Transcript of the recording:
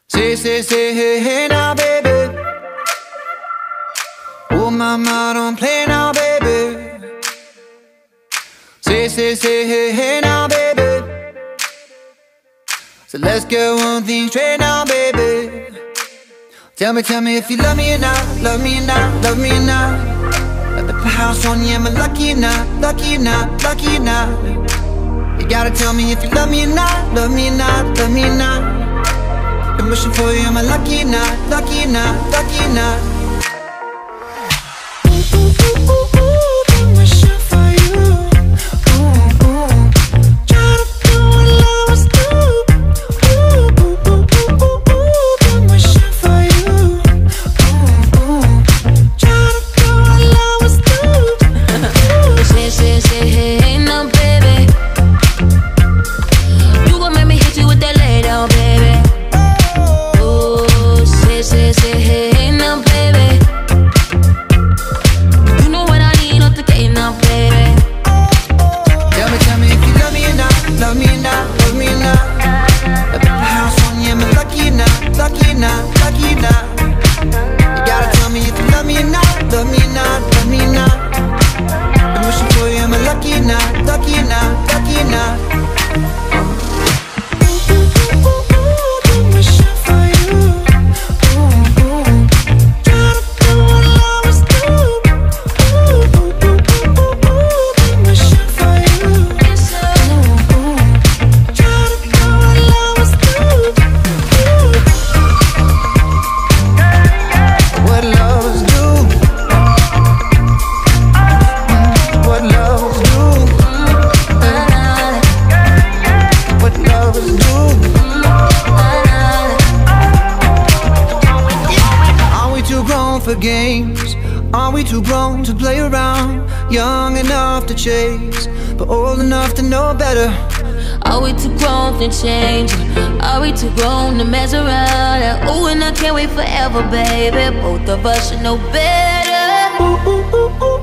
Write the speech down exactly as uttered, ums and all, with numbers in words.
Say, say, say, hey, hey now, baby. Oh, mama, don't play now, baby. Say, say, say, hey, hey now, baby. So let's get one thing straight now, baby. Tell me, tell me if you love me or not, love me or not, love me or not. At the house on you, am I lucky or not, lucky or not, lucky or not? You gotta tell me if you love me or not, love me or not, love me or not. I'm wishing for you, am I lucky or not, lucky or not, lucky or not? Ooh, ooh, ooh, ooh, ooh, I'm wishing for you. Ooh, ooh. Try to do what lovers do. Ooh, ooh, ooh, ooh, ooh, ooh, I'm wishing for you. Ooh, ooh. Try to do what lovers do. Say, say, say, hey, hey, now, baby. You gon' make me hit you with that lay down, baby. Say, say, hey, hey, now, baby. You know what I need, not the game now, baby. Tell me, tell me if you love me or not, love me or not, love me or not. At the house on you, am I lucky or not, lucky or not, lucky or not? You gotta tell me if you love me or not, love me or not, love me or not. I'm wishing for you, am I lucky or not, lucky or not, lucky or not? For games, are we too grown to play around? Young enough to chase, but old enough to know better. Are we too grown to change? Are we too grown to mess around? Oh, and I can't wait forever, baby. Both of us should know better. Ooh, ooh, ooh, ooh.